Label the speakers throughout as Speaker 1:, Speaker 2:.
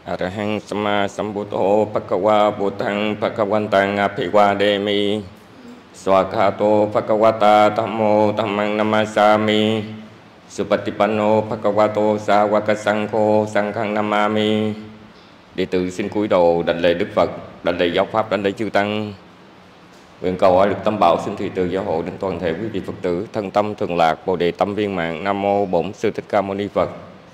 Speaker 1: Arahang Sama Sambuddho Bhagava Buddhang Bhagavantang Abhivademi Swakhato Bhagavata Dhammo Dhammang Namasami Supatipanno Bhagavato Sāvaka Saṅkho Saṅghang Namami. Đệ tử xin cúi đầu đảnh lễ Đức Phật, đảnh lễ giáo pháp, đảnh lễ chư tăng. Nguyện cầu ở lực tâm bảo xin thủy từ giáo hộ đến toàn thể quý vị Phật tử thân tâm thường lạc, Bồ đề tâm viên mãn. Nam mô Bổn Sư Thích Ca Mâu Ni Phật.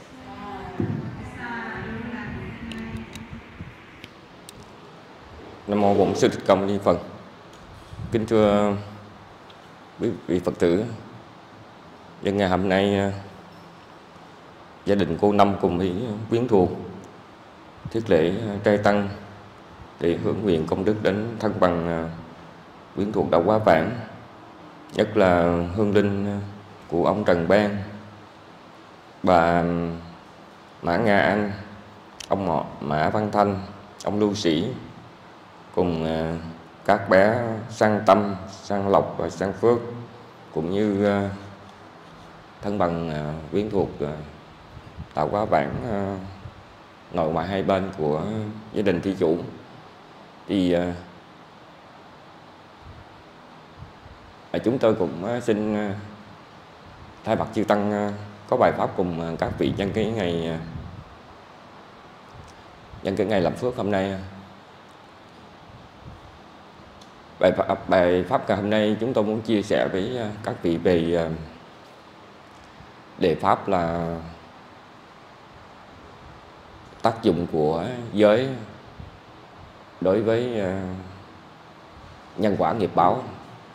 Speaker 1: Nam mô Bổn Sư Thích Ca Mâu Ni Phật. Kính thưa quý vị Phật tử, nhân ngày hôm nay gia đình cô Năm cùng với quyến thuộc thiết lễ trai tăng để hưởng nguyện công đức đến thân bằng quyến thuộc đã quá vãng, nhất là hương linh của ông Trần Ban, bà Mã Nga Anh, ông Mã Văn Thanh, ông Lưu Sĩ, cùng các bé Sang Tâm, Sang Lộc và Sang Phước, cũng như thân bằng quyến thuộc tạo quá vãng nội ngoại hai bên của gia đình thí chủ. Thì chúng tôi cũng xin thay mặt chư tăng có bài pháp cùng các vị nhân cái ngày làm phước hôm nay. Bài pháp ngày hôm nay chúng tôi muốn chia sẻ với các vị về đề pháp là tác dụng của giới đối với nhân quả nghiệp báo.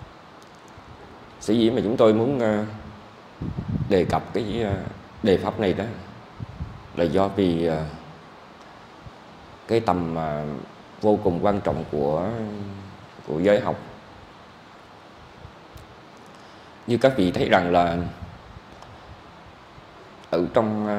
Speaker 1: Sở dĩ mà chúng tôi muốn đề cập cái đề pháp này đó là do vì cái tầm vô cùng quan trọng của giới học. Như các vị thấy rằng là ở trong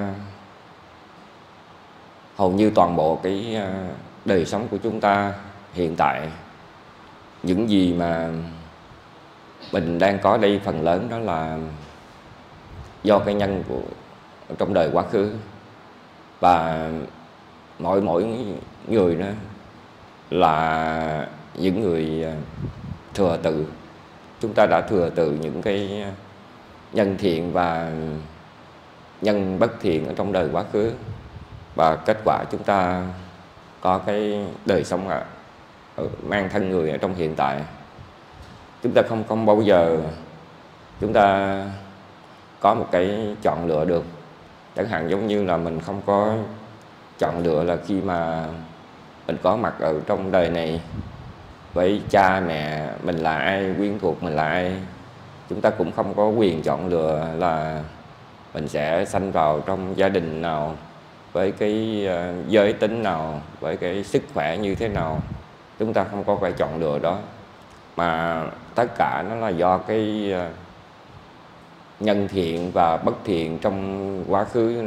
Speaker 1: hầu như toàn bộ cái đời sống của chúng ta hiện tại, những gì mà mình đang có đây phần lớn đó là do cái nhân của trong đời quá khứ, và mỗi người đó là những người thừa tự. Chúng ta đã thừa tự những cái nhân thiện và nhân bất thiện ở trong đời quá khứ, và kết quả chúng ta có cái đời sống mang thân người ở trong hiện tại. Chúng ta không bao giờ chúng ta có một cái chọn lựa được. Chẳng hạn giống như là mình không có chọn lựa là khi mà mình có mặt ở trong đời này với cha mẹ mình là ai, quyến thuộc mình là ai. Chúng ta cũng không có quyền chọn lựa là mình sẽ sanh vào trong gia đình nào, với cái giới tính nào, với cái sức khỏe như thế nào. Chúng ta không có cái chọn lựa đó, mà tất cả nó là do cái nhân thiện và bất thiện trong quá khứ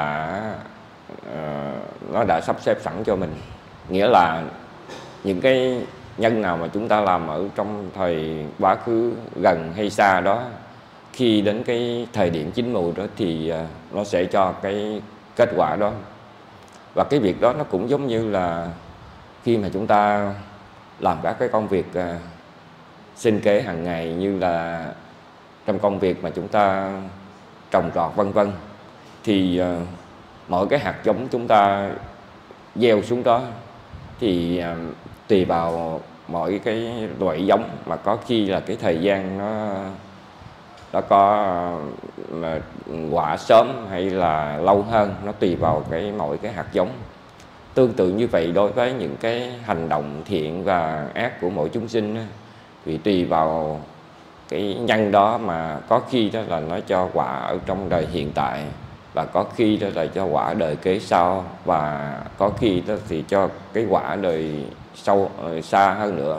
Speaker 1: nó đã sắp xếp sẵn cho mình. Nghĩa là những cái nhân nào mà chúng ta làm ở trong thời quá khứ gần hay xa đó, khi đến cái thời điểm chín mùi đó thì nó sẽ cho cái kết quả đó. Và cái việc đó nó cũng giống như là khi mà chúng ta làm các cái công việc sinh kế hàng ngày, như là trong công việc mà chúng ta trồng trọt vân vân, thì mỗi cái hạt giống chúng ta gieo xuống đó thì tùy vào mỗi cái loại giống mà có khi là cái thời gian nó có quả sớm hay là lâu hơn, nó tùy vào mỗi cái hạt giống. Tương tự như vậy đối với những cái hành động thiện và ác của mỗi chúng sinh đó, thì tùy vào cái nhân đó mà có khi đó là nó cho quả ở trong đời hiện tại, và có khi đó là cho quả đời kế sau, và có khi đó thì cho cái quả đời sâu xa hơn nữa.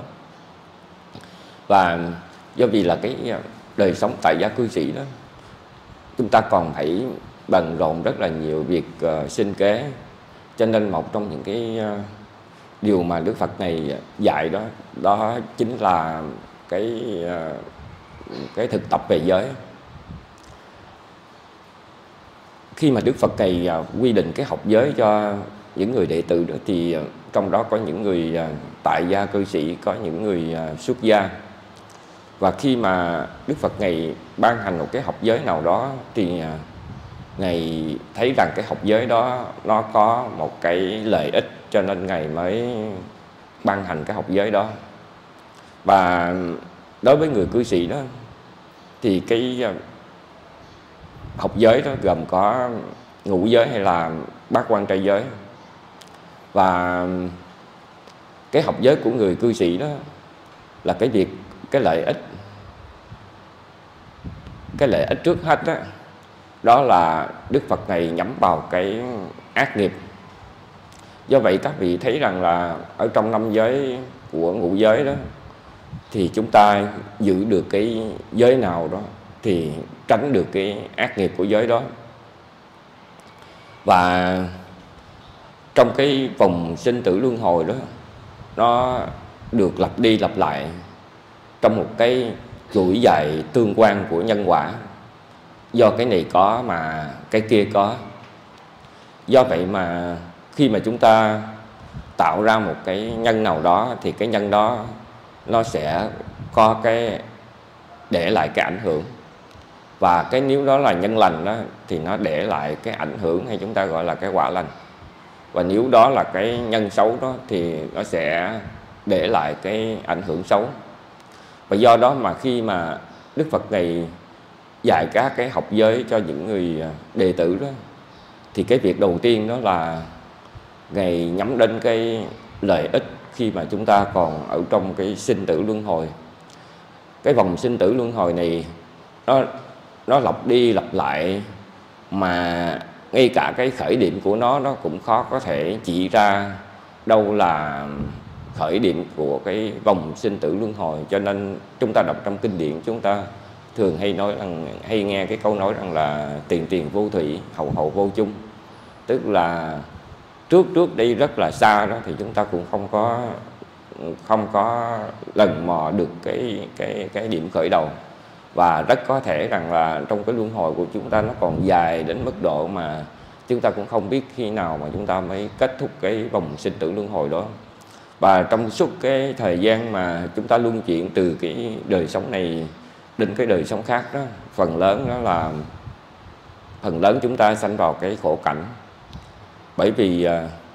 Speaker 1: Và do vì là cái đời sống tại gia cư sĩ đó, chúng ta còn phải bận rộn rất là nhiều việc sinh kế, cho nên một trong những cái điều mà Đức Phật này dạy đó chính là cái thực tập về giới. Khi mà Đức Phật này quy định cái học giới cho những người đệ tử đó thì trong đó có những người tại gia cư sĩ, có những người xuất gia. Và khi mà Đức Phật Ngài ban hành một cái học giới nào đó thì Ngài thấy rằng cái học giới đó nó có một cái lợi ích, cho nên Ngài mới ban hành cái học giới đó. Và đối với người cư sĩ đó thì cái học giới đó gồm có ngũ giới hay là bát quan trai giới. Và cái học giới của người cư sĩ đó là cái lợi ích trước hết đó, đó là Đức Phật này nhắm vào cái ác nghiệp. Do vậy các vị thấy rằng là ở trong 5 giới của ngũ giới đó thì chúng ta giữ được cái giới nào đó thì tránh được cái ác nghiệp của giới đó. Và trong cái vòng sinh tử luân hồi đó, nó được lặp đi lặp lại trong một cái chuỗi dài tương quan của nhân quả. Do cái này có mà cái kia có. Do vậy mà khi mà chúng ta tạo ra một cái nhân nào đó thì cái nhân đó nó sẽ có cái để lại cái ảnh hưởng. Và cái nếu đó là nhân lành đó thì nó để lại cái ảnh hưởng, hay chúng ta gọi là cái quả lành. Và nếu đó là cái nhân xấu đó thì nó sẽ để lại cái ảnh hưởng xấu. Và do đó mà khi mà Đức Phật Ngài dạy các cái học giới cho những người đệ tử đó, thì cái việc đầu tiên đó là Ngài nhắm đến cái lợi ích khi mà chúng ta còn ở trong cái sinh tử luân hồi. Cái vòng sinh tử luân hồi này nó lặp đi lặp lại, mà ngay cả cái khởi điểm của nó cũng khó có thể chỉ ra đâu là khởi điểm của cái vòng sinh tử luân hồi. Cho nên chúng ta đọc trong kinh điển, chúng ta thường hay nghe cái câu nói rằng là tiền tiền vô thủy, hậu hậu vô chung. Tức là trước đây rất là xa đó thì chúng ta cũng không có lần mò được cái điểm khởi đầu. Và rất có thể rằng là trong cái luân hồi của chúng ta nó còn dài đến mức độ mà chúng ta cũng không biết khi nào mà chúng ta mới kết thúc cái vòng sinh tử luân hồi đó. Và trong suốt cái thời gian mà chúng ta luân chuyển từ cái đời sống này đến cái đời sống khác đó, phần lớn chúng ta sanh vào cái khổ cảnh. Bởi vì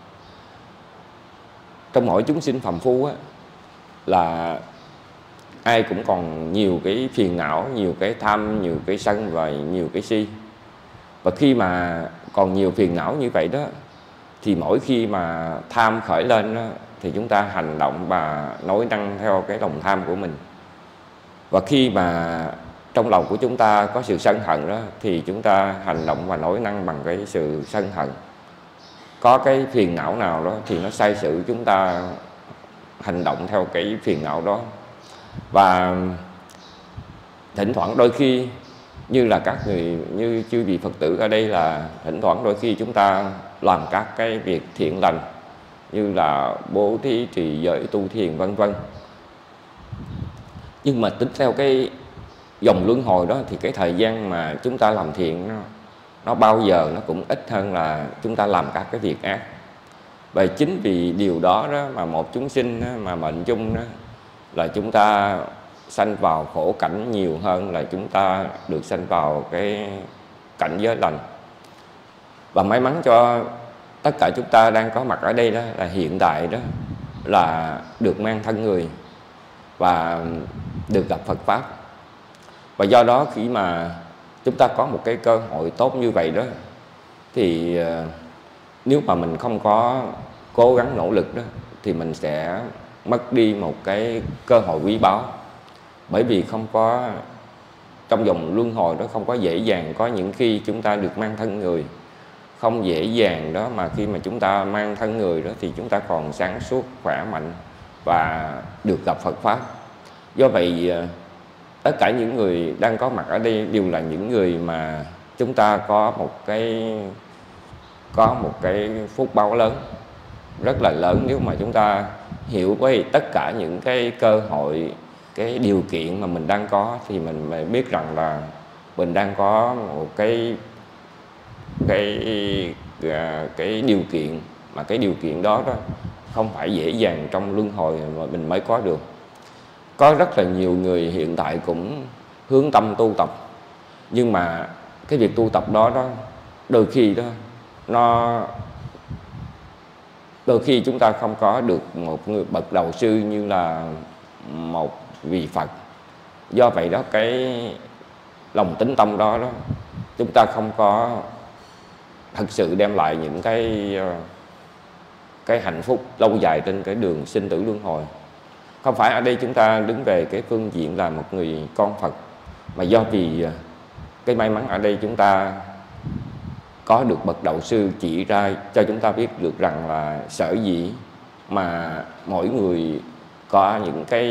Speaker 1: trong mỗi chúng sinh phàm phu á, là ai cũng còn nhiều cái phiền não, nhiều cái tham, nhiều cái sân và nhiều cái si. Và khi mà còn nhiều phiền não như vậy đó, thì mỗi khi mà tham khởi lên đó, thì chúng ta hành động và nói năng theo cái lòng tham của mình. Và khi mà trong lòng của chúng ta có sự sân hận đó, thì chúng ta hành động và nói năng bằng cái sự sân hận. Có cái phiền não nào đó thì nó sai sử chúng ta hành động theo cái phiền não đó. Và thỉnh thoảng đôi khi như là các người, như chư vị Phật tử ở đây, là thỉnh thoảng đôi khi chúng ta làm các cái việc thiện lành như là bố thí, trì giới, tu thiền vân vân. Nhưng mà tính theo cái dòng luân hồi đó thì cái thời gian mà chúng ta làm thiện nó bao giờ nó cũng ít hơn là chúng ta làm các cái việc ác. Và chính vì điều đó mà một chúng sinh mà mệnh chung đó là chúng ta sanh vào khổ cảnh nhiều hơn là chúng ta được sanh vào cái cảnh giới lành. Và may mắn cho tất cả chúng ta đang có mặt ở đây đó là hiện tại đó là được mang thân người và được gặp Phật Pháp. Và do đó khi mà chúng ta có một cái cơ hội tốt như vậy đó, thì nếu mà mình không có cố gắng nỗ lực đó thì mình sẽ mất đi một cái cơ hội quý báu. Bởi vì không có, trong vòng luân hồi đó không có dễ dàng có những khi chúng ta được mang thân người. Không dễ dàng đó mà khi mà chúng ta mang thân người đó thì chúng ta còn sáng suốt, khỏe mạnh và được gặp Phật Pháp. Do vậy tất cả những người đang có mặt ở đây đều là những người mà chúng ta có một cái phúc báo lớn, rất là lớn. Nếu mà chúng ta hiểu với tất cả những cái cơ hội, cái điều kiện mà mình đang có, thì mình mới biết rằng là mình đang có một cái điều kiện mà cái điều kiện đó không phải dễ dàng trong luân hồi mà mình mới có được. Có rất là nhiều người hiện tại cũng hướng tâm tu tập, nhưng mà cái việc tu tập đó đôi khi đôi khi chúng ta không có được một người bậc đầu sư như là một vị Phật. Do vậy đó, cái lòng tín tâm đó chúng ta không có thực sự đem lại những cái hạnh phúc lâu dài trên cái đường sinh tử luân hồi. Không phải ở đây chúng ta đứng về cái phương diện là một người con Phật, mà do vì cái may mắn ở đây chúng ta có được bậc đạo sư chỉ ra cho chúng ta biết được rằng là sở dĩ mà mỗi người có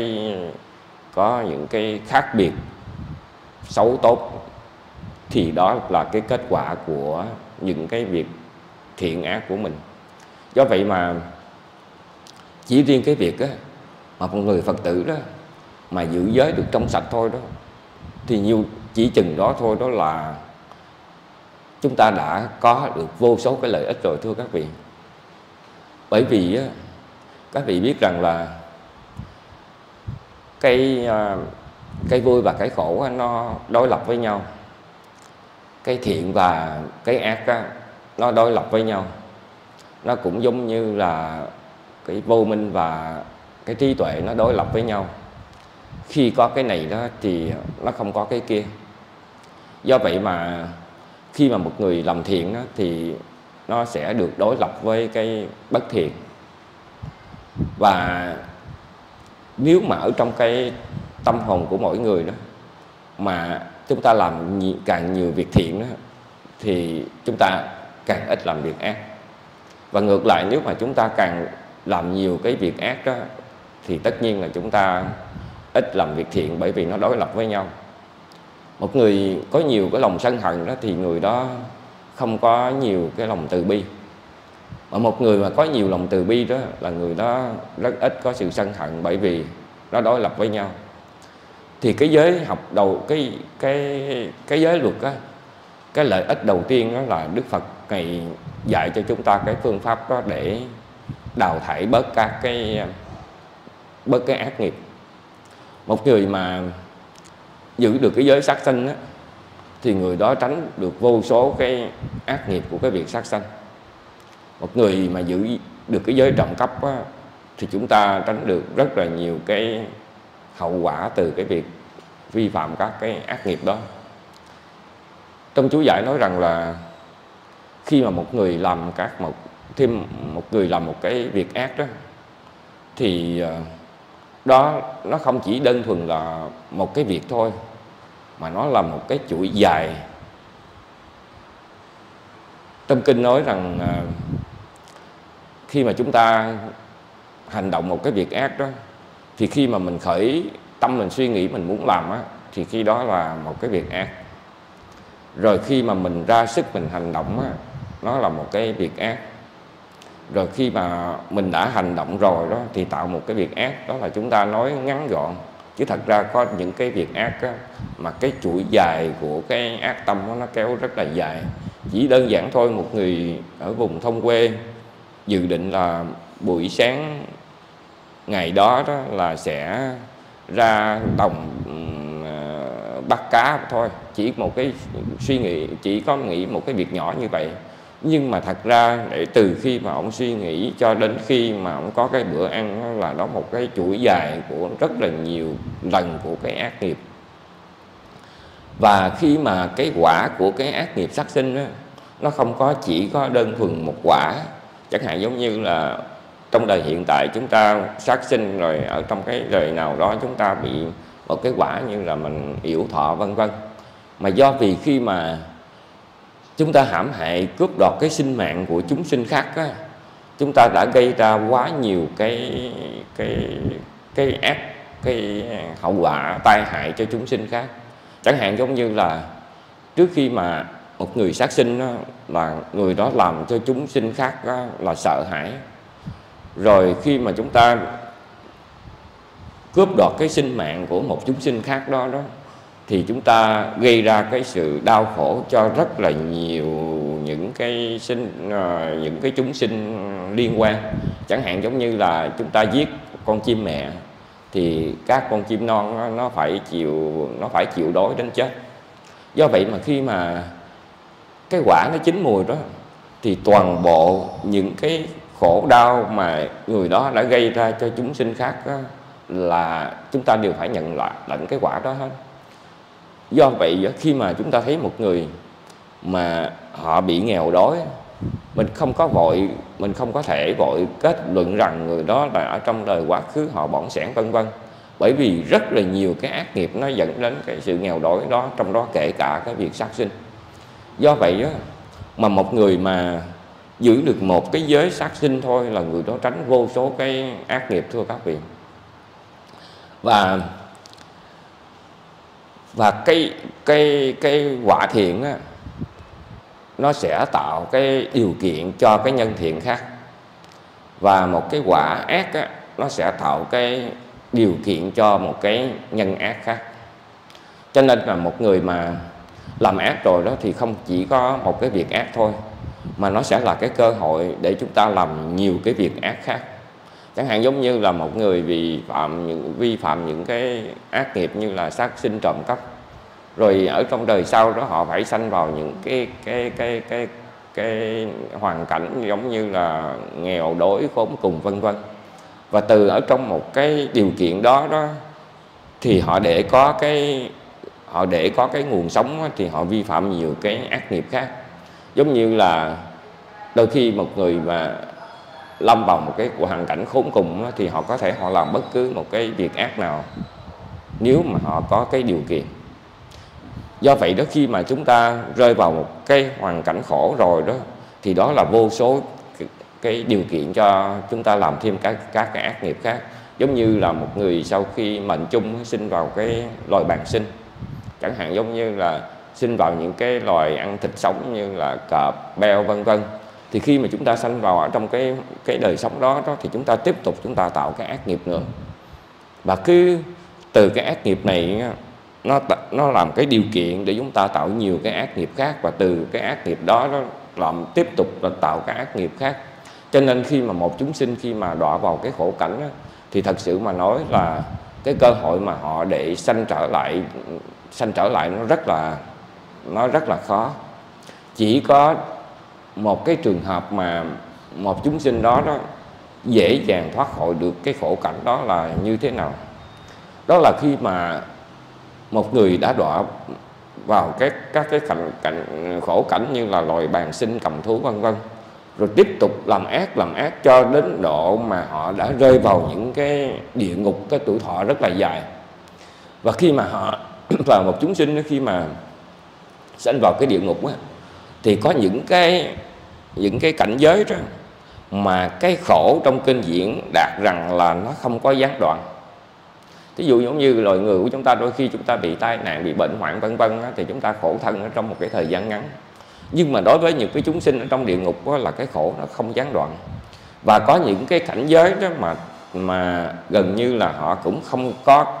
Speaker 1: những cái khác biệt xấu tốt, thì đó là cái kết quả của những cái việc thiện ác của mình. Do vậy mà chỉ riêng cái việc mà một người Phật tử đó mà giữ giới được trong sạch thôi đó, thì chỉ chừng đó thôi, đó là chúng ta đã có được vô số cái lợi ích rồi, thưa các vị. Bởi vì các vị biết rằng là cái vui và cái khổ nó đối lập với nhau, cái thiện và cái ác nó đối lập với nhau. Nó cũng giống như là cái vô minh và cái trí tuệ nó đối lập với nhau. Khi có cái này đó thì nó không có cái kia. Do vậy mà khi mà một người làm thiện đó, thì nó sẽ được đối lập với cái bất thiện. Và nếu mà ở trong cái tâm hồn của mỗi người đó mà chúng ta làm càng nhiều việc thiện đó, thì chúng ta càng ít làm việc ác. Và ngược lại, nếu mà chúng ta càng làm nhiều cái việc ác đó, thì tất nhiên là chúng ta ít làm việc thiện, bởi vì nó đối lập với nhau. Một người có nhiều cái lòng sân hận đó thì người đó không có nhiều cái lòng từ bi. Mà một người mà có nhiều lòng từ bi đó là người đó rất ít có sự sân hận, bởi vì nó đối lập với nhau. Thì cái giới học đầu cái giới luật á, cái lợi ích đầu tiên đó là Đức Phật Ngài dạy cho chúng ta cái phương pháp đó để đào thải bớt cái ác nghiệp. Một người mà giữ được cái giới sát sanh á, thì người đó tránh được vô số cái ác nghiệp của cái việc sát sanh. Một người mà giữ được cái giới trộm cắp á, thì chúng ta tránh được rất là nhiều cái hậu quả từ cái việc vi phạm các cái ác nghiệp đó. Trong chú giải nói rằng là khi mà một người làm một người làm một cái việc ác đó, thì đó nó không chỉ đơn thuần là một cái việc thôi, mà nó là một cái chuỗi dài. Trong kinh nói rằng khi mà chúng ta hành động một cái việc ác đó, thì khi mà mình khởi tâm mình suy nghĩ mình muốn làm á, thì khi đó là một cái việc ác. Rồi khi mà mình ra sức mình hành động á, nó là một cái việc ác. Rồi khi mà mình đã hành động rồi đó thì tạo một cái việc ác, đó là chúng ta nói ngắn gọn. Chứ thật ra có những cái việc ác á, mà cái chuỗi dài của cái ác tâm đó, nó kéo rất là dài. Chỉ đơn giản thôi, một người ở vùng thôn quê dự định là buổi sáng ngày đó là sẽ ra đồng bắt cá thôi, chỉ một cái suy nghĩ, chỉ có nghĩ một cái việc nhỏ như vậy. Nhưng mà thật ra để từ khi mà ông suy nghĩ cho đến khi mà ông có cái bữa ăn đó, là đó một cái chuỗi dài của rất là nhiều lần của cái ác nghiệp. Và khi mà cái quả của cái ác nghiệp sát sinh đó, nó không có chỉ có đơn thuần một quả. Chẳng hạn giống như là trong đời hiện tại chúng ta sát sinh, rồi ở trong cái đời nào đó chúng ta bị một cái quả như là mình yểu thọ vân vân. Mà do vì khi mà chúng ta hãm hại cướp đoạt cái sinh mạng của chúng sinh khác á, chúng ta đã gây ra quá nhiều cái hậu quả tai hại cho chúng sinh khác. Chẳng hạn giống như là trước khi mà một người sát sinh đó, là người đó làm cho chúng sinh khác đó là sợ hãi. Rồi khi mà chúng ta cướp đoạt cái sinh mạng của một chúng sinh khác đó thì chúng ta gây ra cái sự đau khổ cho rất là nhiều những cái những cái chúng sinh liên quan. Chẳng hạn giống như là chúng ta giết con chim mẹ thì các con chim non nó phải chịu đói đến chết. Do vậy mà khi mà cái quả nó chín mùi đó thì toàn bộ những cái khổ đau mà người đó đã gây ra cho chúng sinh khác đó, là chúng ta đều phải nhận lại lãnh cái quả đó hết. Do vậy khi mà chúng ta thấy một người mà họ bị nghèo đói, mình không có thể vội kết luận rằng người đó là ở trong đời quá khứ họ bỏng sẻn vân vân, bởi vì rất là nhiều cái ác nghiệp nó dẫn đến cái sự nghèo đói đó, trong đó kể cả cái việc sát sinh. Do vậy đó, mà một người mà giữ được một cái giới sát sinh thôi là người đó tránh vô số cái ác nghiệp, thưa các vị. Và cái quả thiện á, nó sẽ tạo cái điều kiện cho cái nhân thiện khác, và một cái quả ác á, nó sẽ tạo cái điều kiện cho một cái nhân ác khác. Cho nên là một người mà làm ác rồi đó thì không chỉ có một cái việc ác thôi, mà nó sẽ là cái cơ hội để chúng ta làm nhiều cái việc ác khác. Chẳng hạn giống như là một người vi phạm những cái ác nghiệp như là sát sinh, trộm cắp, rồi ở trong đời sau đó họ phải sanh vào những cái hoàn cảnh giống như là nghèo đói, khốn cùng vân vân. Và từ ở trong một cái điều kiện đó thì họ để có cái nguồn sống thì họ vi phạm nhiều cái ác nghiệp khác. Giống như là đôi khi một người mà lâm vào một cái hoàn cảnh khốn cùng thì họ có thể làm bất cứ một cái việc ác nào nếu mà họ có cái điều kiện. Do vậy đó, khi mà chúng ta rơi vào một cái hoàn cảnh khổ rồi đó thì đó là vô số cái điều kiện cho chúng ta làm thêm các cái ác nghiệp khác. Giống như là một người sau khi mệnh chung sinh vào cái loài bàng sinh, chẳng hạn giống như là sinh vào những cái loài ăn thịt sống như là cọp, beo vân vân, thì khi mà chúng ta sanh vào ở trong cái đời sống đó thì chúng ta tiếp tục chúng ta tạo cái ác nghiệp nữa. Và cứ từ cái ác nghiệp này nó làm cái điều kiện để chúng ta tạo nhiều cái ác nghiệp khác, và từ cái ác nghiệp đó nó làm tiếp tục là tạo cái ác nghiệp khác. Cho nên khi mà một chúng sinh khi mà đọa vào cái khổ cảnh thì thật sự mà nói là cái cơ hội mà họ để sanh trở lại nó rất là khó. Chỉ có một cái trường hợp mà một chúng sinh đó dễ dàng thoát khỏi được cái khổ cảnh đó là như thế nào? Đó là khi mà một người đã đọa vào các cái khổ cảnh như là loài bàng sinh, cầm thú vân vân, rồi tiếp tục làm ác cho đến độ mà họ đã rơi vào những cái địa ngục, cái tuổi thọ rất là dài. Và khi mà họ vào một chúng sinh khi mà sanh vào cái địa ngục thì có những cái cảnh giới đó mà cái khổ trong kinh điển đạt rằng là nó không có gián đoạn. Ví dụ giống như loài người của chúng ta, đôi khi chúng ta bị tai nạn, bị bệnh hoạn vân vân thì chúng ta khổ thân ở trong một cái thời gian ngắn. Nhưng mà đối với những cái chúng sinh ở trong địa ngục là cái khổ nó không gián đoạn. Và có những cái cảnh giới đó mà gần như là họ cũng không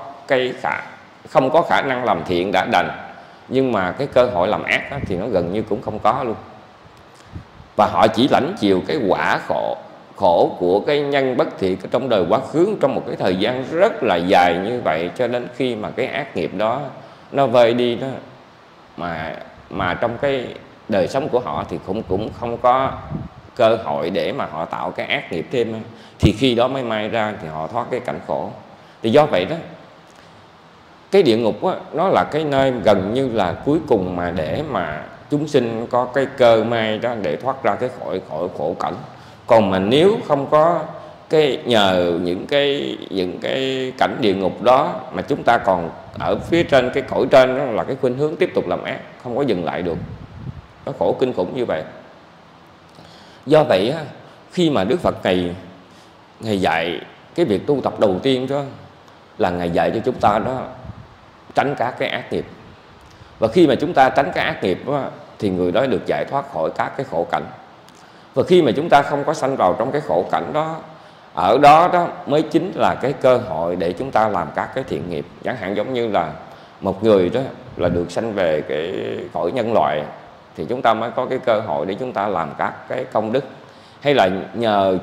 Speaker 1: có khả năng làm thiện đã đành, nhưng mà cái cơ hội làm ác thì nó gần như cũng không có luôn. Và họ chỉ lãnh chịu cái quả khổ của cái nhân bất thiện trong đời quá khứ trong một cái thời gian rất là dài như vậy, cho đến khi mà cái ác nghiệp đó nó vơi đi đó, mà trong cái đời sống của họ thì cũng không có cơ hội để mà họ tạo cái ác nghiệp thêm, thì khi đó mới may ra thì họ thoát cái cảnh khổ. Thì do vậy đó, cái địa ngục nó là cái nơi gần như là cuối cùng mà để mà chúng sinh có cái cơ may đó để thoát ra cái khỏi khổ cảnh. Còn mà nếu không có nhờ những cái cảnh địa ngục đó mà chúng ta còn ở phía trên cái cõi trên, đó là cái khuynh hướng tiếp tục làm ác, không có dừng lại được. Nó khổ kinh khủng như vậy. Do vậy khi mà Đức Phật Ngài dạy cái việc tu tập đầu tiên đó là Ngài dạy cho chúng ta đó tránh các cái ác nghiệp. Và khi mà chúng ta tránh cái ác nghiệp đó, thì người đó được giải thoát khỏi các cái khổ cảnh. Và khi mà chúng ta không có sanh vào trong cái khổ cảnh đó, ở đó mới chính là cái cơ hội để chúng ta làm các cái thiện nghiệp. Chẳng hạn giống như là một người đó là được sanh về cái cõi nhân loại, thì chúng ta mới có cái cơ hội để chúng ta làm các cái công đức, hay là nhờ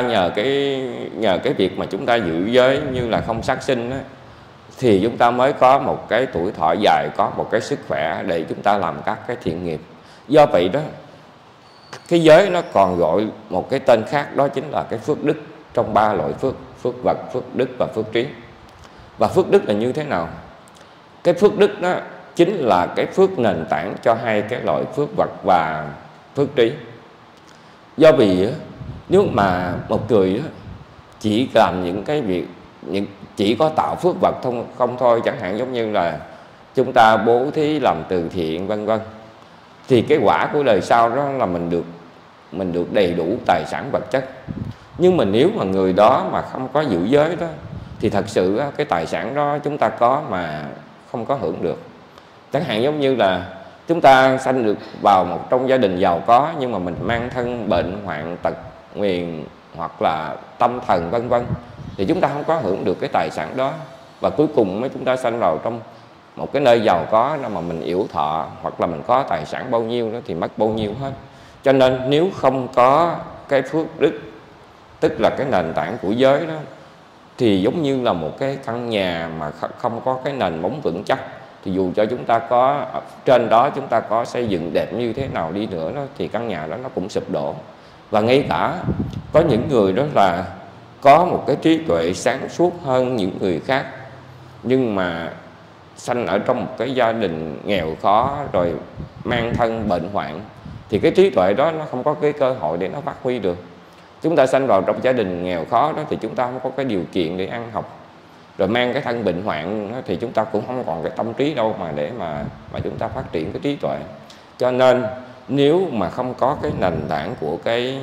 Speaker 1: cái việc mà chúng ta giữ giới như là không sát sinh đó, thì chúng ta mới có một cái tuổi thọ dài, có một cái sức khỏe để chúng ta làm các cái thiện nghiệp. Do vậy đó, cái giới nó còn gọi một cái tên khác, đó chính là cái phước đức trong 3 loại phước: phước vật, phước đức và phước trí. Và phước đức là như thế nào? Cái phước đức đó chính là cái phước nền tảng cho hai cái loại phước vật và phước trí. Do vì nếu mà một người chỉ làm những cái việc chỉ có tạo phước vật không thôi, chẳng hạn giống như là chúng ta bố thí, làm từ thiện vân vân, thì cái quả của đời sau đó là mình được đầy đủ tài sản vật chất. Nhưng mà nếu mà người đó mà không có giữ giới đó, thì thật sự cái tài sản đó chúng ta có mà không có hưởng được. Chẳng hạn giống như là chúng ta sanh được vào một trong gia đình giàu có, nhưng mà mình mang thân bệnh hoạn tật nguyền hoặc là tâm thần vân vân, thì chúng ta không có hưởng được cái tài sản đó. Và cuối cùng chúng ta sanh vào trong một cái nơi giàu có mà mình yểu thọ, hoặc là mình có tài sản bao nhiêu đó thì mất bao nhiêu hết. Cho nên nếu không có cái phước đức, tức là cái nền tảng của giới đó, thì giống như là một cái căn nhà mà không có cái nền móng vững chắc, thì dù cho chúng ta có trên đó chúng ta có xây dựng đẹp như thế nào đi nữa đó, thì căn nhà đó nó cũng sụp đổ. Và ngay cả có những người đó là có một cái trí tuệ sáng suốt hơn những người khác, nhưng mà sanh ở trong một cái gia đình nghèo khó rồi mang thân bệnh hoạn, thì cái trí tuệ đó nó không có cái cơ hội để nó phát huy được. Chúng ta sanh vào trong gia đình nghèo khó đó thì chúng ta không có cái điều kiện để ăn học, rồi mang cái thân bệnh hoạn đó, thì chúng ta cũng không còn cái tâm trí đâu mà để mà chúng ta phát triển cái trí tuệ. Cho nên nếu mà không có cái nền tảng của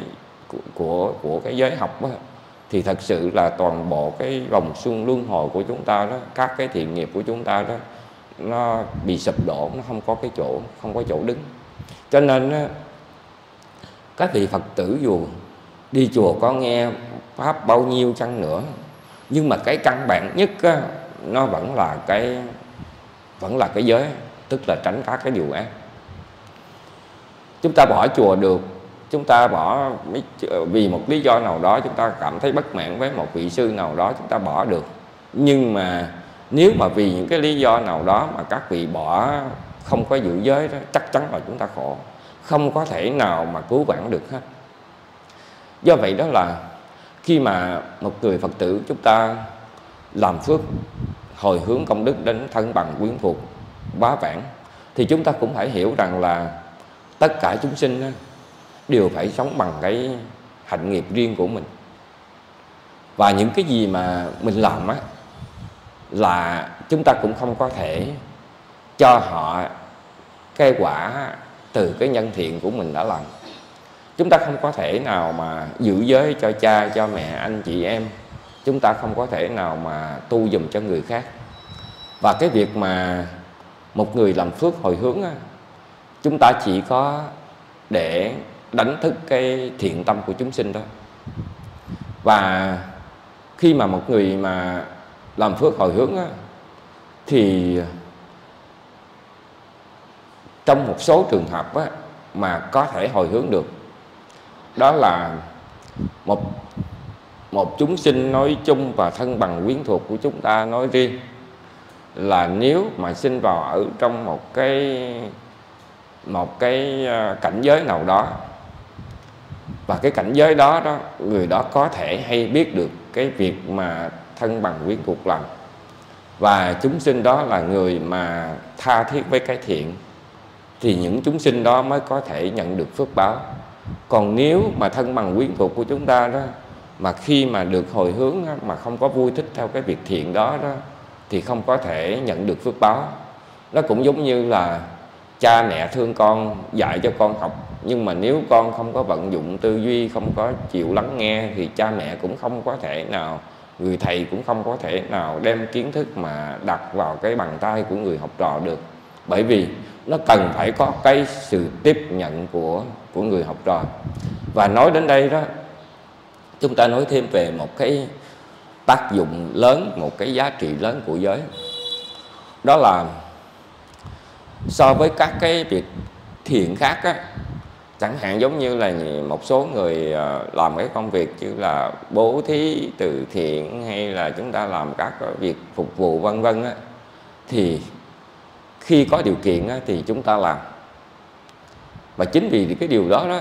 Speaker 1: cái giới học đó, thì thật sự là toàn bộ cái vòng xuân luân hồi của chúng ta đó, các cái thiện nghiệp của chúng ta đó, nó bị sụp đổ, nó không có chỗ đứng. Cho nên các vị Phật tử dù đi chùa có nghe pháp bao nhiêu chăng nữa, nhưng mà cái căn bản nhất á, nó vẫn là cái giới, tức là tránh các cái điều ác. Chúng ta bỏ chùa được, chúng ta bỏ vì một lý do nào đó, chúng ta cảm thấy bất mãn với một vị sư nào đó, chúng ta bỏ được. Nhưng mà nếu mà vì những cái lý do nào đó mà các vị bỏ, không có giữ giới đó, chắc chắn là chúng ta khổ, không có thể nào mà cứu vãn được hết. Do vậy đó là khi mà một người Phật tử chúng ta làm phước hồi hướng công đức đến thân bằng quyến thuộc bá vãng, thì chúng ta cũng phải hiểu rằng là tất cả chúng sinh đều phải sống bằng cái hạnh nghiệp riêng của mình. Và những cái gì mà mình làm á, là chúng ta cũng không có thể cho họ cái quả từ cái nhân thiện của mình đã làm. Chúng ta không có thể nào mà giữ giới cho cha, cho mẹ, anh chị em. Chúng ta không có thể nào mà tu dùm cho người khác. Và cái việc mà một người làm phước hồi hướng á, chúng ta chỉ có để đánh thức cái thiện tâm của chúng sinh thôi. Và khi mà một người mà làm phước hồi hướng á, thì trong một số trường hợp á, mà có thể hồi hướng được, đó là một chúng sinh nói chung và thân bằng quyến thuộc của chúng ta nói riêng, là nếu mà sinh vào ở trong một cái cảnh giới nào đó, và cái cảnh giới đó người đó có thể hay biết được cái việc mà thân bằng quyến thuộc làm, và chúng sinh đó là người mà tha thiết với cái thiện, thì những chúng sinh đó mới có thể nhận được phước báo. Còn nếu mà thân bằng quyến thuộc của chúng ta đó, mà khi mà được hồi hướng mà không có vui thích theo cái việc thiện đó thì không có thể nhận được phước báo. Nó cũng giống như là cha mẹ thương con, dạy cho con học, nhưng mà nếu con không có vận dụng tư duy, không có chịu lắng nghe, thì cha mẹ cũng không có thể nào, người thầy cũng không có thể nào đem kiến thức mà đặt vào cái bàn tay của người học trò được. Bởi vì nó cần phải có cái sự tiếp nhận của người học trò. Và nói đến đây đó, chúng ta nói thêm về một cái tác dụng lớn, một cái giá trị lớn của giới. Đó là so với các cái việc thiện khác á, chẳng hạn giống như là một số người làm cái công việc như là bố thí từ thiện, hay là chúng ta làm các việc phục vụ vân vân á, thì khi có điều kiện á, thì chúng ta làm. Và chính vì cái điều đó đó,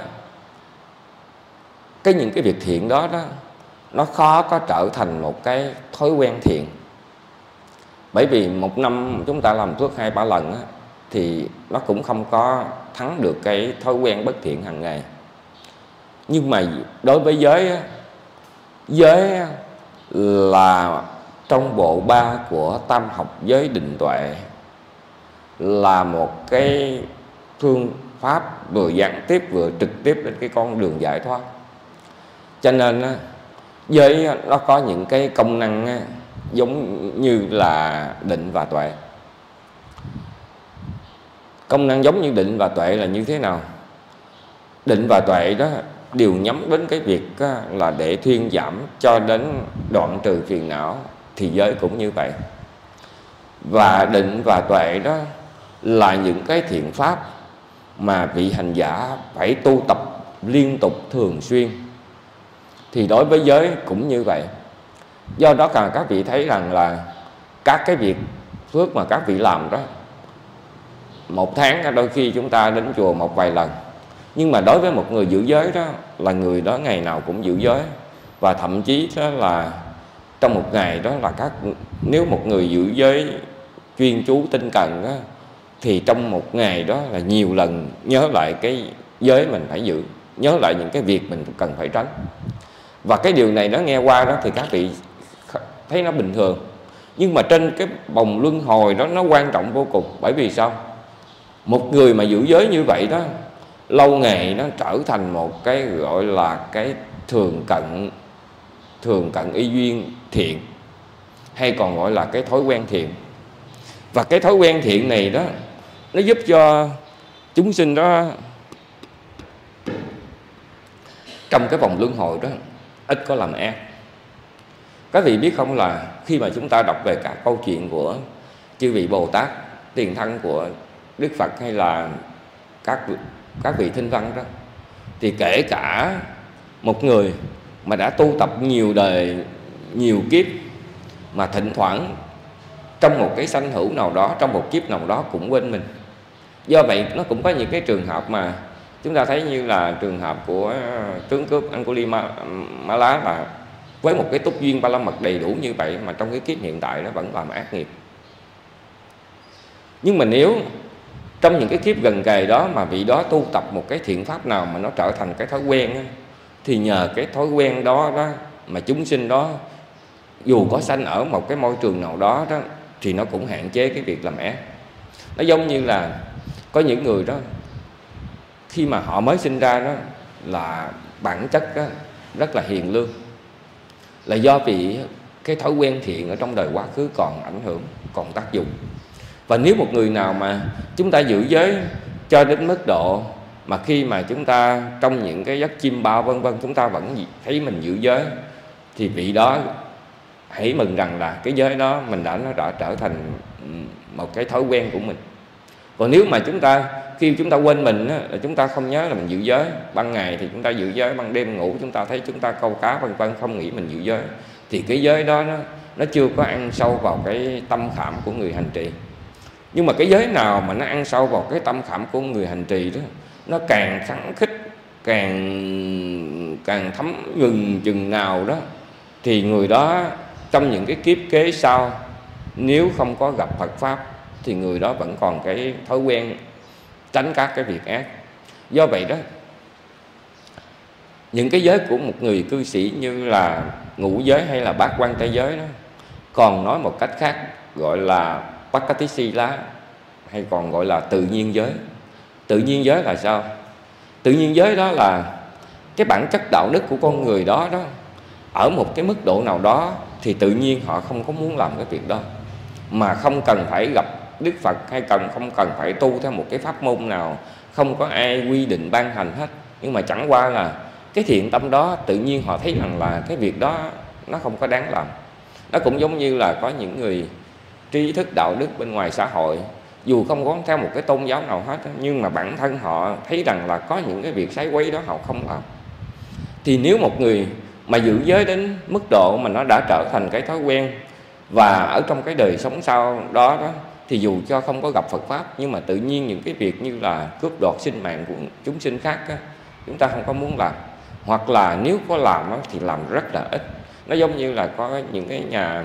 Speaker 1: những cái việc thiện đó đó, nó khó có trở thành một cái thói quen thiện. Bởi vì một năm chúng ta làm phước 2-3 lần á, thì nó cũng không có thắng được cái thói quen bất thiện hàng ngày. Nhưng mà đối với giới á, giới là trong bộ 3 của tam học giới định tuệ, là một cái phương pháp vừa gián tiếp vừa trực tiếp đến cái con đường giải thoát. Cho nên giới nó có những cái công năng giống như là định và tuệ. Công năng giống như định và tuệ là như thế nào? Định và tuệ đó đều nhắm đến cái việc là để thuyên giảm cho đến đoạn trừ phiền não, thì giới cũng như vậy. Và định và tuệ đó là những cái thiện pháp mà vị hành giả phải tu tập liên tục thường xuyên. Thì đối với giới cũng như vậy. Do đó các vị thấy rằng là các cái việc phước mà các vị làm đó, một tháng đôi khi chúng ta đến chùa một vài lần, nhưng mà đối với một người giữ giới đó, là người đó ngày nào cũng giữ giới. Và thậm chí đó là trong một ngày đó là nếu một người giữ giới chuyên chú tinh cần đó, thì trong một ngày đó là nhiều lần nhớ lại cái giới mình phải giữ, nhớ lại những cái việc mình cần phải tránh. Và cái điều này nó nghe qua đó thì các vị thấy nó bình thường, nhưng mà trên cái vòng luân hồi đó nó quan trọng vô cùng. Bởi vì sao? Một người mà giữ giới như vậy đó, lâu ngày nó trở thành một cái gọi là cái thường cận y duyên thiện, hay còn gọi là cái thói quen thiện. Và cái thói quen thiện này đó, nó giúp cho chúng sinh đó trong cái vòng luân hồi đó ít có làm ác. Các vị biết không, là khi mà chúng ta đọc về các câu chuyện của chư vị Bồ Tát, tiền thân của Đức Phật, hay là các vị thinh văn đó, thì kể cả một người mà đã tu tập nhiều đời, nhiều kiếp, mà thỉnh thoảng trong một cái sanh hữu nào đó, trong một kiếp nào đó cũng quên mình. Do vậy nó cũng có những cái trường hợp mà chúng ta thấy, như là trường hợp của tướng cướp Angulimala, là với một cái túc duyên ba la mật đầy đủ như vậy mà trong cái kiếp hiện tại nó vẫn làm ác nghiệp. Nhưng mà nếu trong những cái kiếp gần kề đó mà vị đó tu tập một cái thiện pháp nào mà nó trở thành cái thói quen á, thì nhờ cái thói quen đó mà chúng sinh đó dù có sanh ở một cái môi trường nào đó thì nó cũng hạn chế cái việc làm ác. Nó giống như là có những người đó, khi mà họ mới sinh ra đó là bản chất đó rất là hiền lương, là do vì cái thói quen thiện ở trong đời quá khứ còn ảnh hưởng, còn tác dụng. Và nếu một người nào mà chúng ta giữ giới cho đến mức độ mà khi mà chúng ta trong những cái giấc chiêm bao vân vân chúng ta vẫn thấy mình giữ giới, thì vị đó hãy mừng rằng là cái giới đó nó đã trở thành một cái thói quen của mình. Còn nếu mà khi chúng ta quên mình á, là chúng ta không nhớ là mình giữ giới, ban ngày thì chúng ta giữ giới, ban đêm ngủ chúng ta thấy chúng ta câu cá vân vân, không nghĩ mình giữ giới, thì cái giới đó nó chưa có ăn sâu vào cái tâm khảm của người hành trì. Nhưng mà cái giới nào mà nó ăn sâu vào cái tâm khảm của người hành trì đó, nó càng khắng khích, càng thấm nhuần chừng nào đó, thì người đó trong những cái kiếp kế sau, nếu không có gặp Phật Pháp, thì người đó vẫn còn cái thói quen tránh các cái việc ác. Do vậy đó, những cái giới của một người cư sĩ như là ngũ giới hay là bát quan trai giới đó, còn nói một cách khác gọi là Pakkatisila, hay còn gọi là tự nhiên giới. Tự nhiên giới là sao? Tự nhiên giới đó là cái bản chất đạo đức của con người đó ở một cái mức độ nào đó thì tự nhiên họ không có muốn làm cái việc đó, mà không cần phải gặp Đức Phật, hay không cần phải tu theo một cái pháp môn nào, không có ai quy định ban hành hết. Nhưng mà chẳng qua là cái thiện tâm đó tự nhiên họ thấy rằng là cái việc đó nó không có đáng làm. Nó cũng giống như là có những người trí thức đạo đức bên ngoài xã hội, dù không có theo một cái tôn giáo nào hết, nhưng mà bản thân họ thấy rằng là có những cái việc sái quấy đó họ không làm. Thì nếu một người mà giữ giới đến mức độ mà nó đã trở thành cái thói quen, và ở trong cái đời sống sau đó thì dù cho không có gặp Phật Pháp, nhưng mà tự nhiên những cái việc như là cướp đoạt sinh mạng của chúng sinh khác chúng ta không có muốn làm, hoặc là nếu có làm thì làm rất là ít. Nó giống như là có những cái nhà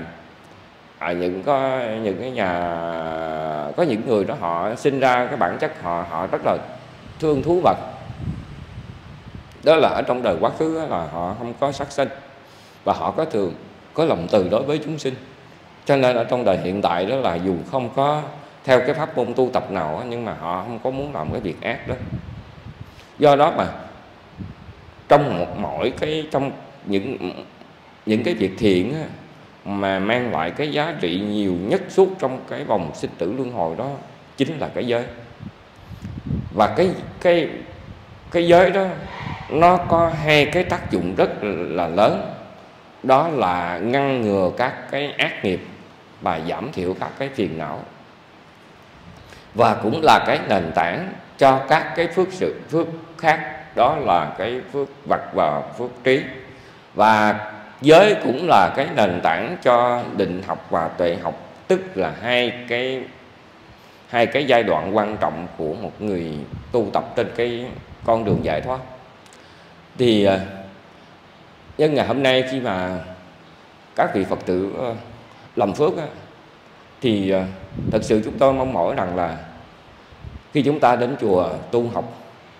Speaker 1: có những người đó họ sinh ra cái bản chất họ rất là thương thú vật, đó là ở trong đời quá khứ là họ không có sát sanh, và họ thường có lòng từ đối với chúng sinh. Cho nên ở trong đời hiện tại đó là dù không có theo cái pháp môn tu tập nào nhưng mà họ không có muốn làm cái việc ác đó. Do đó mà trong trong những cái việc thiện mà mang lại cái giá trị nhiều nhất suốt trong cái vòng sinh tử luân hồi đó chính là cái giới. Và cái giới đó nó có hai cái tác dụng rất là lớn, đó là ngăn ngừa các cái ác nghiệp và giảm thiểu các cái phiền não, và cũng là cái nền tảng cho các cái phước khác, đó là cái phước vật và phước trí. Và giới cũng là cái nền tảng cho định học và tuệ học, tức là hai cái giai đoạn quan trọng của một người tu tập trên cái con đường giải thoát. Thì nhân ngày hôm nay khi mà các vị Phật tử làm phước thì thật sự chúng tôi mong mỏi rằng là khi chúng ta đến chùa tu học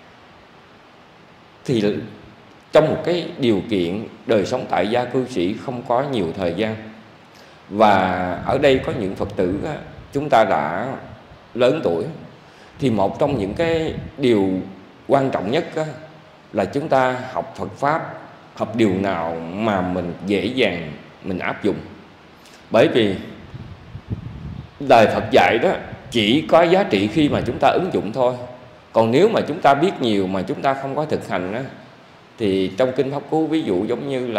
Speaker 1: thì trong một cái điều kiện đời sống tại gia cư sĩ không có nhiều thời gian, và ở đây có những Phật tử chúng ta đã lớn tuổi, thì một trong những cái điều quan trọng nhất là chúng ta học Phật Pháp, học điều nào mà mình dễ dàng mình áp dụng. Bởi vì lời Phật dạy đó chỉ có giá trị khi mà chúng ta ứng dụng thôi. Còn nếu mà chúng ta biết nhiều mà chúng ta không có thực hành thì trong Kinh Pháp Cú ví dụ giống như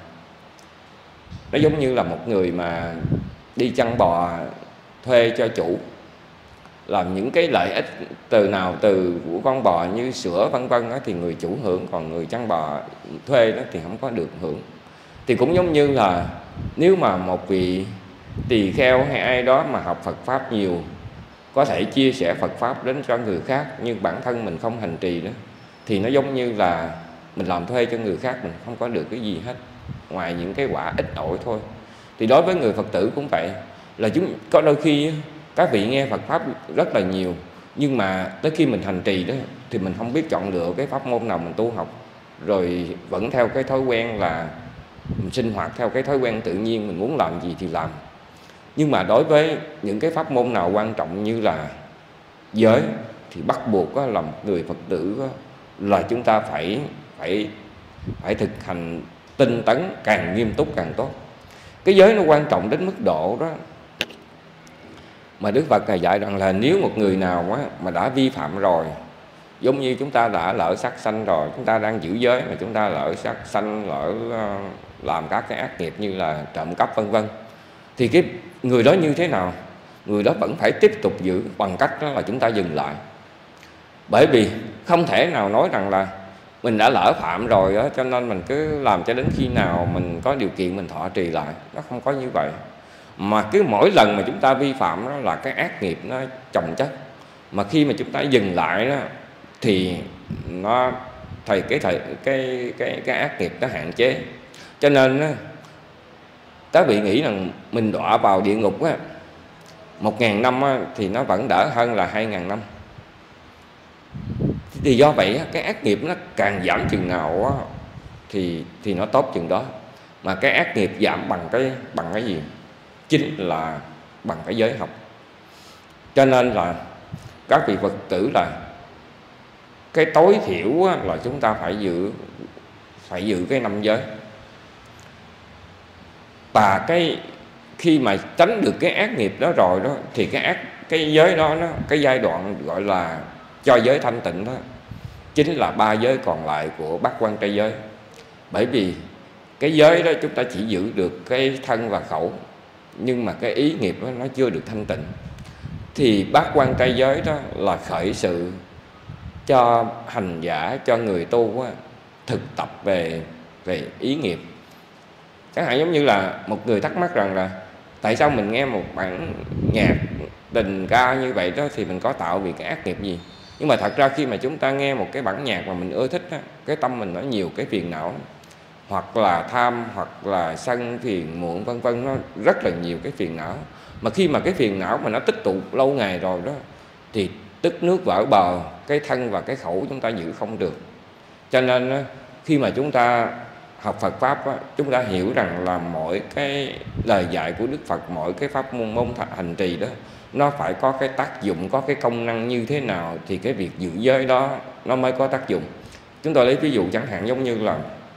Speaker 1: là một người mà đi chăn bò thuê cho chủ, làm những cái lợi ích từ của con bò như sữa vân vân thì người chủ hưởng, còn người chăn bò thuê đó thì không có được hưởng. Thì cũng giống như là nếu mà một vị tỳ kheo hay ai đó mà học Phật Pháp nhiều, có thể chia sẻ Phật Pháp đến cho người khác, nhưng bản thân mình không hành trì đó, thì nó giống như là mình làm thuê cho người khác, mình không có được cái gì hết ngoài những cái quả ít ỏi thôi. Thì đối với người Phật tử cũng vậy, là có đôi khi các vị nghe Phật Pháp rất là nhiều, nhưng mà tới khi mình hành trì đó thì mình không biết chọn lựa cái pháp môn nào mình tu học, rồi vẫn theo cái thói quen là mình sinh hoạt theo cái thói quen tự nhiên, mình muốn làm gì thì làm. Nhưng mà đối với những cái pháp môn nào quan trọng như là giới thì bắt buộc là một người Phật tử là chúng ta phải thực hành tinh tấn, càng nghiêm túc càng tốt. Cái giới nó quan trọng đến mức độ đó mà Đức Phật dạy rằng là nếu một người nào mà đã vi phạm rồi, giống như chúng ta đã lỡ sát sanh rồi, chúng ta đang giữ giới mà chúng ta lỡ sát sanh, lỡ làm các cái ác nghiệp như là trộm cắp vân vân, thì cái người đó như thế nào? Người đó vẫn phải tiếp tục giữ bằng cách đó là chúng ta dừng lại. Bởi vì không thể nào nói rằng là mình đã lỡ phạm rồi đó, cho nên mình cứ làm cho đến khi nào mình có điều kiện mình thọ trì lại. Nó không có như vậy. Mà cứ mỗi lần mà chúng ta vi phạm đó là cái ác nghiệp nó chồng chất. Mà khi mà chúng ta dừng lại đó thì nó cái ác nghiệp nó hạn chế. Cho nên các vị nghĩ rằng mình đọa vào địa ngục 1.000 năm thì nó vẫn đỡ hơn là 2.000 năm. Thì do vậy cái ác nghiệp nó càng giảm chừng nào thì nó tốt chừng đó. Mà cái ác nghiệp giảm bằng cái gì? Chính là bằng cái giới học. Cho nên là các vị Phật tử là cái tối thiểu là chúng ta phải giữ cái 5 giới. Và khi mà tránh được cái ác nghiệp đó rồi đó thì cái giới đó cái giai đoạn gọi là cho giới thanh tịnh đó chính là 3 giới còn lại của bát quan trai giới. Bởi vì cái giới đó chúng ta chỉ giữ được cái thân và khẩu, nhưng mà cái ý nghiệp đó nó chưa được thanh tịnh. thì bát quan trai giới đó là khởi sự cho hành giả, cho người tu á, thực tập về ý nghiệp. Chẳng hạn giống như là một người thắc mắc rằng là tại sao mình nghe một bản nhạc tình ca như vậy đó thì mình có tạo vì cái ác nghiệp gì? Nhưng mà thật ra khi mà chúng ta nghe một cái bản nhạc mà mình ưa thích á, cái tâm mình nó nhiều cái phiền não, hoặc là tham, hoặc là sân, phiền muộn, vân vân, nó rất là nhiều cái phiền não. Mà khi mà cái phiền não mà nó tích tụ lâu ngày rồi đó thì tức nước vỡ bờ, cái thân và cái khẩu chúng ta giữ không được. Cho nên khi mà chúng ta học Phật Pháp á, chúng ta hiểu rằng là mỗi cái lời dạy của Đức Phật, mỗi cái pháp môn hành trì đó nó phải có cái tác dụng, có cái công năng như thế nào thì cái việc giữ giới đó nó mới có tác dụng. Chúng tôi lấy ví dụ chẳng hạn giống như là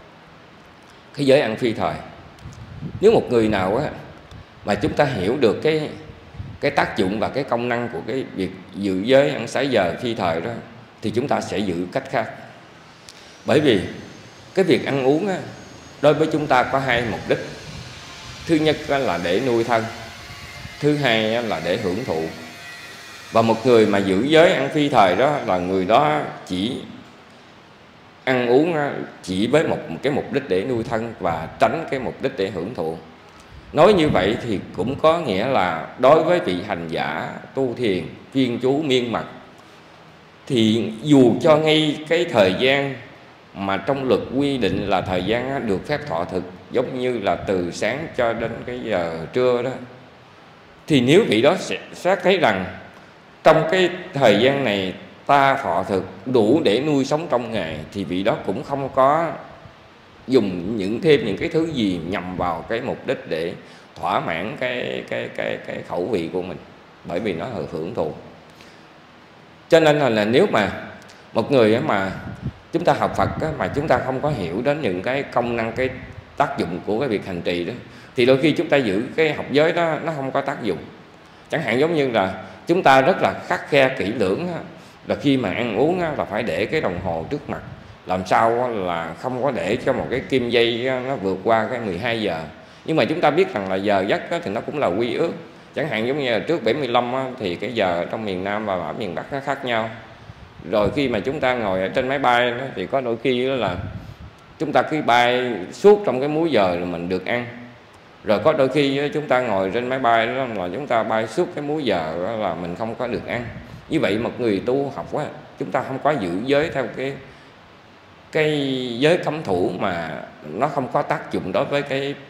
Speaker 1: cái giới ăn phi thời. Nếu một người nào á mà chúng ta hiểu được cái tác dụng và cái công năng của cái việc giữ giới ăn xá giờ phi thời đó thì chúng ta sẽ giữ cách khác. Bởi vì cái việc ăn uống á, đối với chúng ta có hai mục đích. Thứ nhất là để nuôi thân, thứ hai là để hưởng thụ. Và một người mà giữ giới ăn phi thời đó là người đó chỉ ăn uống chỉ với một cái mục đích để nuôi thân và tránh cái mục đích để hưởng thụ. Nói như vậy thì cũng có nghĩa là đối với vị hành giả tu thiền chuyên chú miên mật thì dù cho ngay cái thời gian mà trong luật quy định là thời gian được phép thọ thực, giống như là từ sáng cho đến cái giờ trưa đó, thì nếu vị đó sẽ thấy rằng trong cái thời gian này ta thọ thực đủ để nuôi sống trong ngày, thì vị đó cũng không có dùng thêm những cái thứ gì nhằm vào cái mục đích để thỏa mãn cái khẩu vị của mình, bởi vì nó hưởng thụ. Cho nên là nếu mà một người mà chúng ta học Phật mà chúng ta không có hiểu đến những cái công năng, cái tác dụng của cái việc hành trì đó, thì đôi khi chúng ta giữ cái học giới đó nó không có tác dụng. Chẳng hạn giống như là chúng ta rất là khắt khe kỹ lưỡng là khi mà ăn uống là phải để cái đồng hồ trước mặt, làm sao là không có để cho một cái kim dây nó vượt qua cái 12 giờ. Nhưng mà chúng ta biết rằng là giờ giấc thì nó cũng là quy ước. Chẳng hạn giống như là trước 75 thì cái giờ trong miền Nam và ở miền Bắc nó khác nhau. Rồi khi mà chúng ta ngồi ở trên máy bay đó, thì có đôi khi đó là chúng ta cứ bay suốt trong cái múi giờ là mình được ăn. Rồi có đôi khi chúng ta ngồi trên máy bay đó là chúng ta bay suốt cái múi giờ đó là mình không có được ăn. Như vậy một người tu học á, chúng ta không có giữ giới theo cái giới cấm thủ mà nó không có tác dụng đối với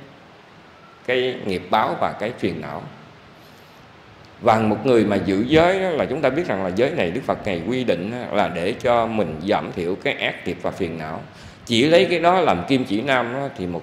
Speaker 1: cái nghiệp báo và cái phiền não. Và một người mà giữ giới đó là chúng ta biết rằng là giới này Đức Phật Ngài quy định là để cho mình giảm thiểu cái ác nghiệp và phiền não. Chỉ lấy cái đó làm kim chỉ nam đó, thì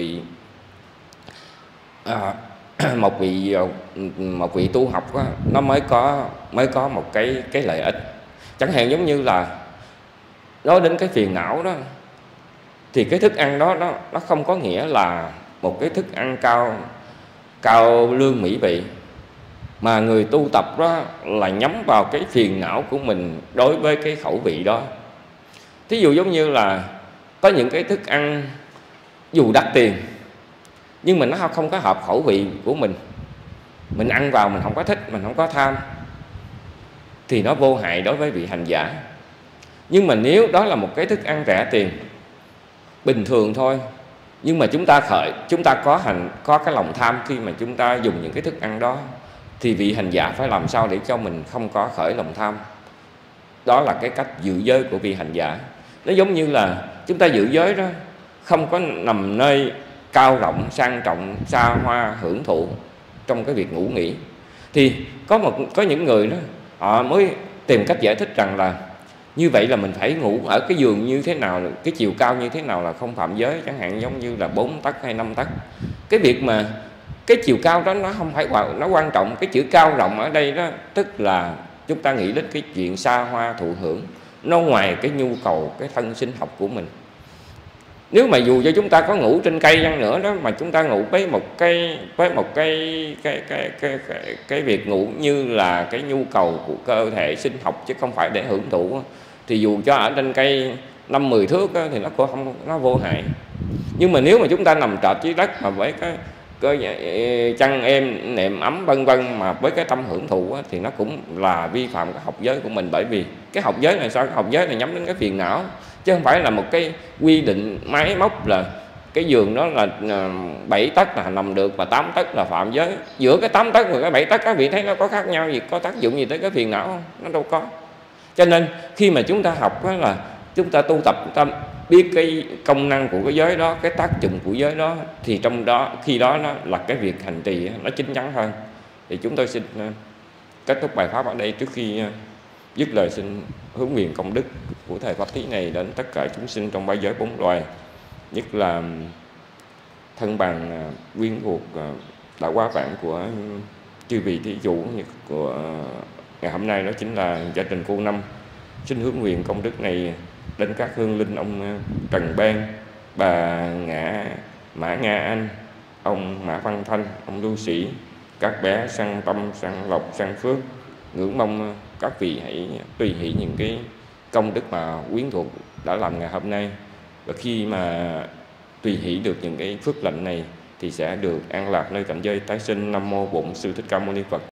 Speaker 1: một vị tu học đó, nó mới có một cái lợi ích. Chẳng hạn giống như là nói đến cái phiền não đó, thì cái thức ăn đó nó không có nghĩa là một cái thức ăn cao lương mỹ vị, mà người tu tập đó là nhắm vào cái phiền não của mình đối với cái khẩu vị đó. Thí dụ giống như là có những cái thức ăn dù đắt tiền nhưng mà nó không có hợp khẩu vị của mình ăn vào mình không có thích, mình không có tham, thì nó vô hại đối với vị hành giả. Nhưng mà nếu đó là một cái thức ăn rẻ tiền bình thường thôi, nhưng mà chúng ta có cái lòng tham khi mà chúng ta dùng những cái thức ăn đó, thì vị hành giả phải làm sao để cho mình không có khởi lòng tham. Đó là cái cách giữ giới của vị hành giả. Nó giống như là chúng ta giữ giới đó không có nằm nơi cao rộng, sang trọng, xa hoa, hưởng thụ trong cái việc ngủ nghỉ. Thì có những người đó họ mới tìm cách giải thích rằng là như vậy là mình phải ngủ ở cái giường như thế nào, cái chiều cao như thế nào là không phạm giới, chẳng hạn giống như là 4 tấc hay 5 tấc. Cái việc mà cái chiều cao đó nó không phải nó quan trọng. Cái chữ cao rộng ở đây đó tức là chúng ta nghĩ đến cái chuyện xa hoa thụ hưởng, nó ngoài cái nhu cầu cái thân sinh học của mình. Nếu mà dù cho chúng ta có ngủ trên cây chăng nữa đó, mà chúng ta ngủ với một cái việc ngủ như là cái nhu cầu của cơ thể sinh học chứ không phải để hưởng thụ, thì dù cho ở trên cây 5-10 thước thì nó vô hại. Nhưng mà nếu mà chúng ta nằm trệt dưới đất mà với có chăn êm nệm ấm vân vân, mà với cái tâm hưởng thụ thì nó cũng là vi phạm cái học giới của mình. Bởi vì cái học giới này sao? Cái học giới này nhắm đến cái phiền não, chứ không phải là một cái quy định máy móc là cái giường đó là 7 tấc là nằm được và 8 tấc là phạm giới. Giữa cái 8 tấc và cái 7 tấc các vị thấy nó có khác nhau gì, có tác dụng gì tới cái phiền não không? Nó đâu có. Cho nên khi mà chúng ta học đó là chúng ta tu tập, chúng ta biết cái công năng của cái giới đó, cái tác dụng của giới đó, thì trong đó khi đó nó là cái việc hành trì nó chín chắn hơn. Thì chúng tôi xin kết thúc bài pháp ở đây. Trước khi dứt lời, xin hướng nguyện công đức của thời pháp thí này đến tất cả chúng sinh trong ba giới bốn loài, nhất là thân bằng quyến thuộc đã quá vãng của chư vị thí chủ của ngày hôm nay, đó chính là gia đình cô Năm. Xin hướng nguyện công đức này đến các hương linh ông Trần Ban, bà Mã Nga Anh, ông Mã Văn Thanh, ông Lưu Sĩ, các bé Sang Tâm, Sang Lộc, Sang Phước. Ngưỡng mong các vị hãy tùy hỷ những cái công đức mà quyến thuộc đã làm ngày hôm nay, và khi mà tùy hỷ được những cái phước lành này thì sẽ được an lạc nơi cảnh giới tái sinh. Nam mô Bổn Sư Thích Ca Mâu Ni Phật.